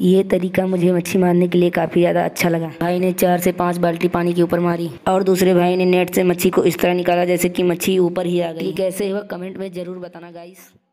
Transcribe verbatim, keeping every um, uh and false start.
ये तरीका मुझे मच्छी मारने के लिए काफ़ी ज़्यादा अच्छा लगा। भाई ने चार से पाँच बाल्टी पानी के ऊपर मारी और दूसरे भाई ने नेट से मच्छी को इस तरह निकाला जैसे कि मच्छी ऊपर ही आ गई। कैसे हुआ कमेंट में ज़रूर बताना गाइस।